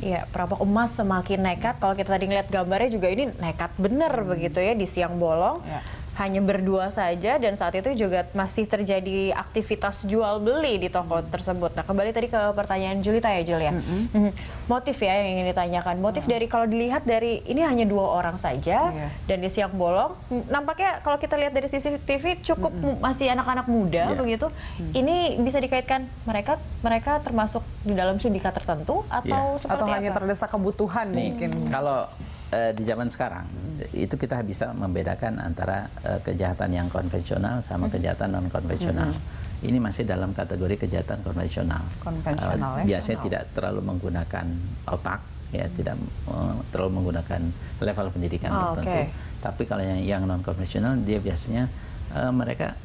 Iya, perampok emas semakin nekat. Kalau kita tadi ngeliat gambarnya juga ini nekat bener begitu ya, di siang bolong. Hanya berdua saja, dan saat itu juga masih terjadi aktivitas jual beli di toko tersebut. Nah, kembali tadi ke pertanyaan Julita ya, Jul ya. Motif ya yang ingin ditanyakan. Motif dari, kalau dilihat dari ini hanya 2 orang saja dan di siang bolong, nampaknya kalau kita lihat dari CCTV cukup masih anak-anak muda begitu. Ini bisa dikaitkan mereka termasuk di dalam sindikat tertentu atau seperti atau hanya apa? terdesak kebutuhan mungkin. Kalau di zaman sekarang itu kita bisa membedakan antara kejahatan yang konvensional sama kejahatan non konvensional. Ini masih dalam kategori kejahatan konvensional. Biasanya tidak terlalu menggunakan otak, ya, tidak terlalu menggunakan level pendidikan tertentu. Tapi kalau yang non konvensional, dia biasanya mereka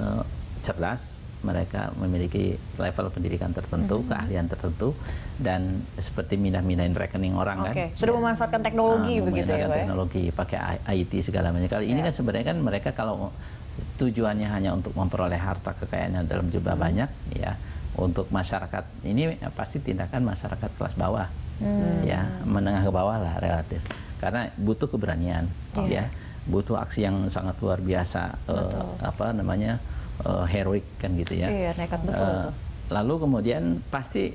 cerdas, mereka memiliki level pendidikan tertentu, keahlian tertentu, dan seperti mindahin rekening orang kan. Sudah memanfaatkan teknologi begitu ya, Pak? Teknologi, pakai IT segala macam. Kali ini kan sebenarnya kan mereka kalau tujuannya hanya untuk memperoleh harta kekayaan yang dalam jumlah banyak, ya, untuk masyarakat ini pasti tindakan masyarakat kelas bawah, ya, menengah ke bawah lah relatif. Karena butuh keberanian, ya, butuh aksi yang sangat luar biasa, apa namanya, heroik kan gitu ya. Iya, nekat betul. Lalu kemudian pasti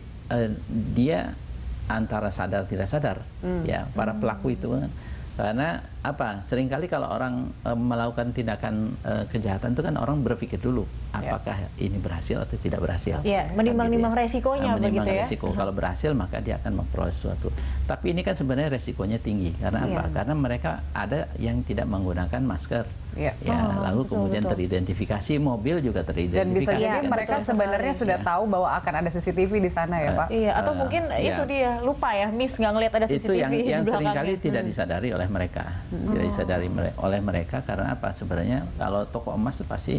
dia antara sadar tidak sadar, ya, para pelaku itu kan. Karena apa? Seringkali kalau orang melakukan tindakan kejahatan itu kan orang berpikir dulu apakah ini berhasil atau tidak berhasil. Iya, menimbang-nimbang resikonya begitu ya. Resiko. Kalau berhasil maka dia akan memperoleh sesuatu. Tapi ini kan sebenarnya resikonya tinggi. Karena apa? Karena mereka ada yang tidak menggunakan masker. Lalu kemudian teridentifikasi, mobil juga teridentifikasi. Dan bisa jadi mereka sebenarnya sudah tahu bahwa akan ada CCTV di sana ya, Pak. Iya, atau mungkin itu dia lupa ya, miss nggak ngelihat ada CCTV itu yang di seringkali tidak disadari oleh mereka. Tidak disadari oleh mereka karena apa? Sebenarnya kalau toko emas pasti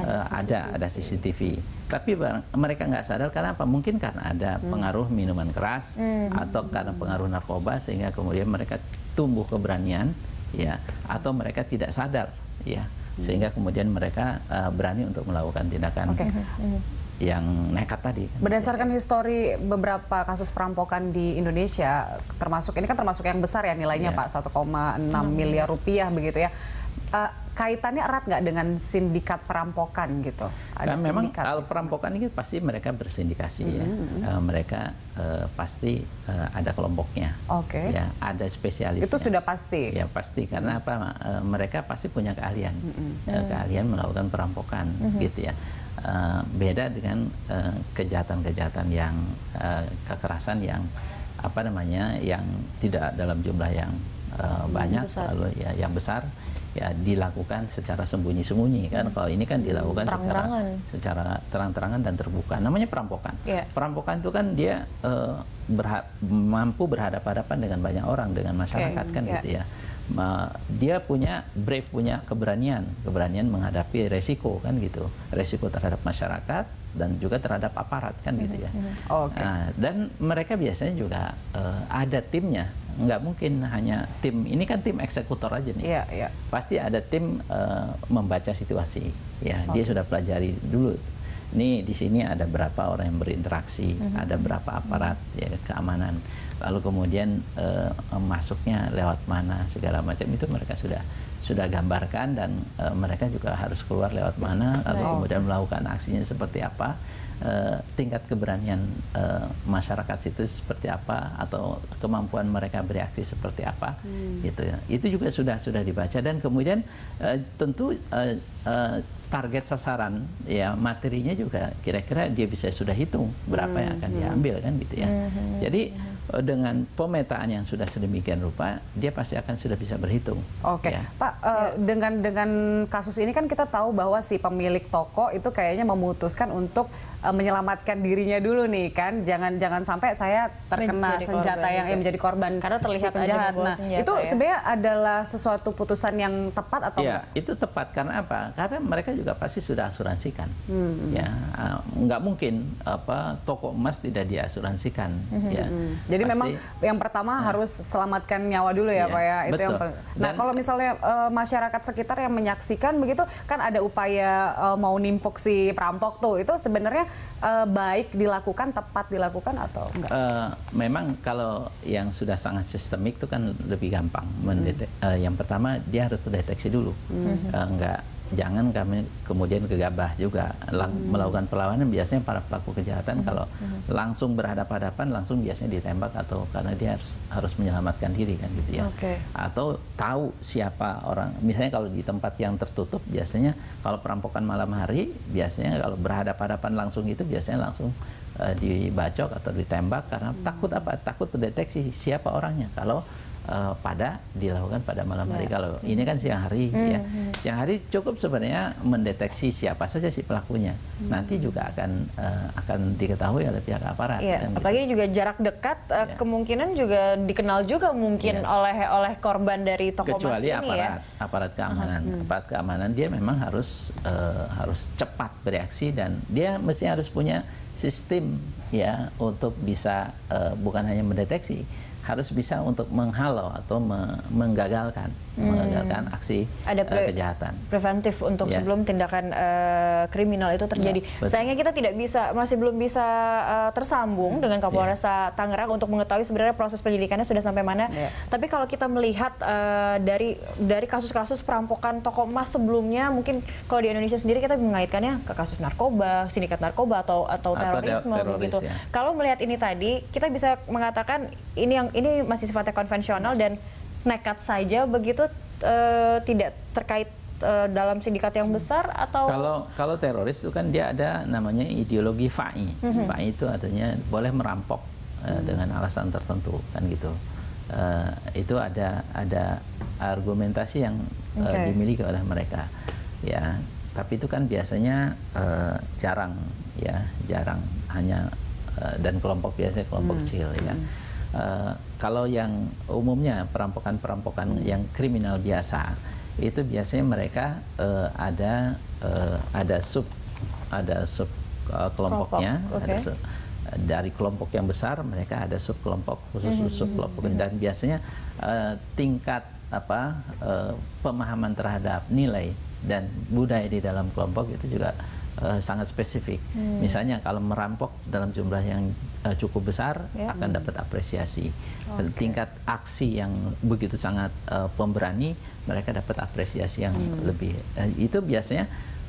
ada CCTV. Tapi mereka nggak sadar karena apa? Mungkin karena ada pengaruh minuman keras atau karena pengaruh narkoba sehingga kemudian mereka tumbuh keberanian, ya, atau mereka tidak sadar, ya, sehingga kemudian mereka berani untuk melakukan tindakan yang nekat tadi. Berdasarkan histori beberapa kasus perampokan di Indonesia, termasuk ini kan termasuk yang besar ya nilainya, Pak, 1,6 miliar rupiah begitu ya. Kaitannya erat nggak dengan sindikat perampokan gitu? Nah, memang kalau perampokan ini pasti mereka bersindikasi, ya. Mereka pasti ada kelompoknya, ya, ada spesialisnya. Itu sudah pasti? Ya pasti, karena apa? Mereka pasti punya keahlian, keahlian melakukan perampokan, gitu ya. Beda dengan kejahatan-kejahatan yang kekerasan yang apa namanya, yang tidak dalam jumlah yang banyak, lalu ya yang besar, ya, dilakukan secara sembunyi-sembunyi kan. Kalau ini kan dilakukan secara terang-terangan dan terbuka. Namanya perampokan. Perampokan itu kan dia mampu berhadapan-hadapan dengan banyak orang, dengan masyarakat kan gitu ya. Dia punya punya keberanian menghadapi resiko kan gitu, resiko terhadap masyarakat dan juga terhadap aparat kan gitu ya. Nah, dan mereka biasanya juga ada timnya, nggak mungkin hanya tim ini kan tim eksekutor aja nih. Pasti ada tim membaca situasi, ya. Dia sudah pelajari dulu. Nih di sini ada berapa orang yang berinteraksi, ada berapa aparat, ya, keamanan. Lalu kemudian masuknya lewat mana segala macam itu mereka sudah gambarkan, dan mereka juga harus keluar lewat mana, lalu kemudian melakukan aksinya seperti apa, tingkat keberanian masyarakat situ seperti apa, atau kemampuan mereka bereaksi seperti apa, gitu ya. Itu juga sudah dibaca, dan kemudian tentu target sasaran, ya, materinya juga kira-kira dia bisa sudah hitung berapa yang akan diambil kan gitu ya. Jadi dengan pemetaan yang sudah sedemikian rupa, dia pasti akan sudah bisa berhitung. Ya. Pak, dengan kasus ini kan kita tahu bahwa si pemilik toko itu kayaknya memutuskan untuk menyelamatkan dirinya dulu nih kan, jangan sampai saya terkena senjata yang menjadi korban karena terlihat si penjahat. Nah, itu sebenarnya adalah sesuatu putusan yang tepat atau ya, itu tepat karena apa? Karena mereka juga pasti sudah asuransikan. Ya, nggak mungkin toko emas tidak diasuransikan. Ya. Jadi pasti, memang yang pertama harus selamatkan nyawa dulu ya, Pak ya. Itu yang nah, kalau misalnya masyarakat sekitar yang menyaksikan begitu kan ada upaya mau nimpuk si perampok tuh, itu sebenarnya baik dilakukan, tepat dilakukan atau enggak? Memang kalau yang sudah sangat sistemik itu kan lebih gampang. Yang pertama dia harus terdeteksi dulu, jangan kami kemudian gegabah juga melakukan perlawanan. Biasanya para pelaku kejahatan kalau langsung berhadapan-hadapan langsung biasanya ditembak, atau karena dia harus menyelamatkan diri kan gitu ya. Atau tahu siapa orang, misalnya kalau di tempat yang tertutup biasanya kalau perampokan malam hari biasanya kalau berhadapan-hadapan langsung itu biasanya langsung dibacok atau ditembak karena takut apa? Takut terdeteksi siapa orangnya. Kalau dilakukan pada malam hari. Kalau ini kan siang hari, ya. Siang hari cukup sebenarnya mendeteksi siapa saja si pelakunya. Nanti juga akan diketahui oleh pihak aparat. Kan, apalagi gitu. Juga jarak dekat, kemungkinan juga dikenal juga mungkin oleh korban dari toko emas ini. Kecuali aparat keamanan. Aparat keamanan dia memang harus cepat bereaksi, dan dia mesti harus punya sistem ya untuk bisa bukan hanya mendeteksi, harus bisa untuk menghalau atau menggagalkan aksi kejahatan. Preventif untuk sebelum tindakan kriminal itu terjadi. Sayangnya kita masih belum bisa tersambung dengan Kapolresta Tangerang untuk mengetahui sebenarnya proses penyidikannya sudah sampai mana. Tapi kalau kita melihat dari kasus-kasus perampokan toko emas sebelumnya, mungkin kalau di Indonesia sendiri kita mengaitkannya ke kasus narkoba, sindikat narkoba atau terorisme begitu. Kalau melihat ini tadi, kita bisa mengatakan ini masih sifatnya konvensional dan nekat saja begitu, tidak terkait dalam sindikat yang besar atau kalau teroris itu kan dia ada namanya ideologi FAI. FAI itu artinya boleh merampok dengan alasan tertentu kan gitu. Itu ada argumentasi yang dimiliki oleh mereka ya, tapi itu kan biasanya jarang hanya dan kelompok biasanya kelompok kecil ya. Kalau yang umumnya perampokan yang kriminal biasa itu biasanya mereka ada sub kelompoknya, dari kelompok yang besar mereka ada sub kelompok khusus sub kelompok, dan biasanya tingkat pemahaman terhadap nilai dan budaya di dalam kelompok itu juga sangat spesifik. Misalnya kalau merampok dalam jumlah yang cukup besar akan dapat apresiasi. Tingkat aksi yang begitu sangat pemberani, mereka dapat apresiasi yang lebih. Itu biasanya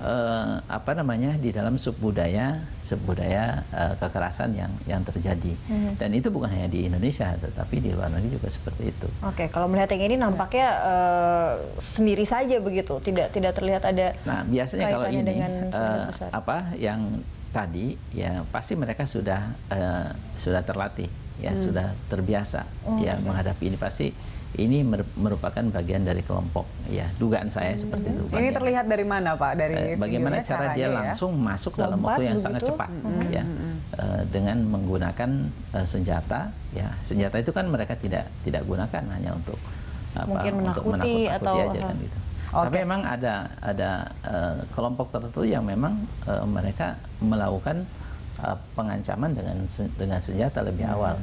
di dalam subbudaya kekerasan yang terjadi. Dan itu bukan hanya di Indonesia, tetapi di luar negeri juga seperti itu. Kalau melihat yang ini nampaknya sendiri saja begitu, tidak terlihat ada. Nah, biasanya kalau ini yang tadi ya pasti mereka sudah terlatih ya, sudah terbiasa menghadapi ini. Pasti ini merupakan bagian dari kelompok ya, dugaan saya seperti itu. Ini terlihat dari mana Pak? Dari bagaimana cara dia langsung masuk dalam waktu yang sangat cepat ya, dengan menggunakan senjata ya. Senjata itu kan mereka tidak gunakan hanya untuk mungkin menakut-nakuti aja kan gitu. Tapi memang ada kelompok tertentu yang memang mereka melakukan pengancaman dengan senjata lebih awal.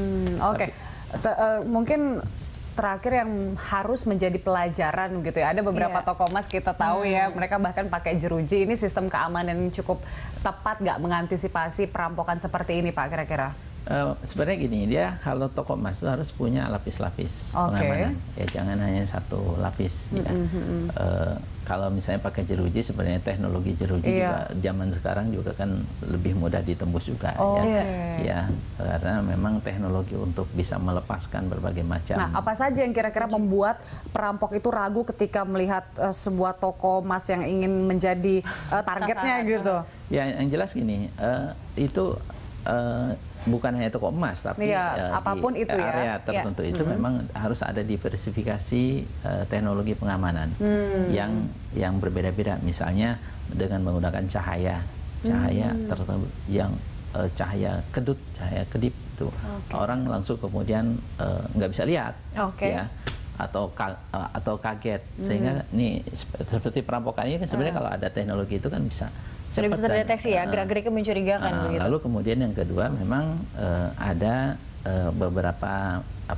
Mungkin terakhir yang harus menjadi pelajaran gitu ya. Ada beberapa toko emas kita tahu ya, mereka bahkan pakai jeruji. Ini sistem keamanan yang cukup tepat nggak mengantisipasi perampokan seperti ini Pak kira-kira? Sebenarnya gini, dia kalau toko emas itu harus punya lapis-lapis pengamanan. Ya jangan hanya satu lapis. Ya. Kalau misalnya pakai jeruji, sebenarnya teknologi jeruji juga zaman sekarang juga kan lebih mudah ditembus juga. Ya, karena memang teknologi untuk bisa melepaskan berbagai macam. Nah, apa saja yang kira-kira membuat perampok itu ragu ketika melihat sebuah toko emas yang ingin menjadi targetnya gitu? Ya, yang jelas gini, itu bukan hanya toko emas, tapi apapun di itu area tertentu itu memang harus ada diversifikasi teknologi pengamanan yang berbeda-beda. Misalnya dengan menggunakan cahaya tertentu yang cahaya kedip itu orang langsung kemudian nggak bisa lihat ya, atau kaget, sehingga ini seperti perampokan ini kan sebenarnya kalau ada teknologi itu kan sudah bisa terdeteksi ya, gerak-geriknya mencurigakan begitu. Lalu kemudian yang kedua memang ada beberapa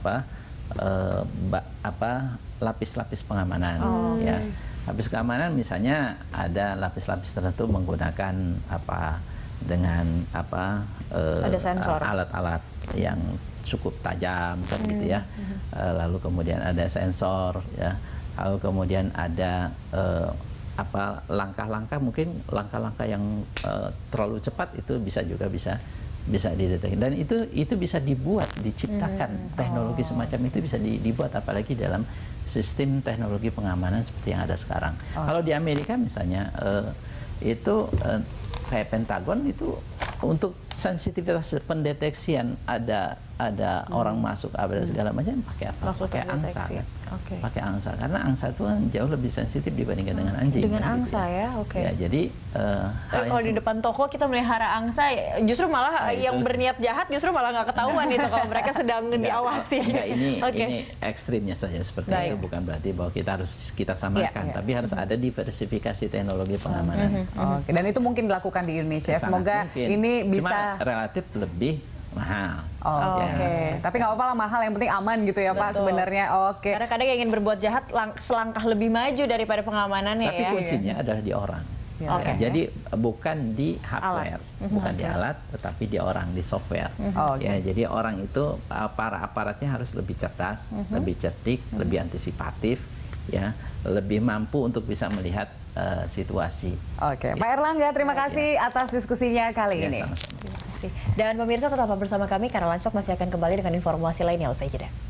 lapis-lapis pengamanan ya. Lapis keamanan misalnya ada lapis-lapis tertentu menggunakan ada sensor, alat-alat yang cukup tajam kan gitu ya. Lalu kemudian ada sensor ya. Lalu kemudian ada langkah-langkah, mungkin langkah-langkah yang terlalu cepat itu bisa dideteksi, dan itu bisa diciptakan teknologi semacam itu bisa dibuat, apalagi dalam sistem teknologi pengamanan seperti yang ada sekarang. Kalau di Amerika misalnya itu kayak Pentagon itu untuk sensitivitas pendeteksian ada orang masuk, ada segala macam, pakai apa? Pakai angsa kan? Pakai angsa, karena angsa itu kan jauh lebih sensitif dibandingkan dengan anjing. Dengan kan, angsa gitu ya, oke. Ya, jadi kalau di depan toko kita melihara angsa, justru malah yang berniat jahat justru malah nggak ketahuan itu kalau mereka sedang diawasi. Ini ekstrimnya saja seperti itu, bukan berarti bahwa kita samakan, tapi harus ada diversifikasi teknologi pengamanan. Dan itu mungkin dilakukan di Indonesia. Semoga ini bisa relatif lebih mahal. Tapi nggak apa-apa lah, mahal, yang penting aman gitu ya. Betul. Pak sebenarnya. Karena kadang yang ingin berbuat jahat selangkah lebih maju daripada pengamanannya. Tapi kuncinya adalah di orang. Jadi bukan di hardware, bukan di alat, tetapi di orang, di software. Ya, jadi orang itu para aparatnya harus lebih cerdas, lebih cerdik, lebih antisipatif, ya, lebih mampu untuk bisa melihat situasi. Pak Erlangga, terima kasih atas diskusinya kali ini. Sama-sama. Terima kasih. Dan pemirsa tetap bersama kami karena Lunchtalk masih akan kembali dengan informasi lainnya usai jeda.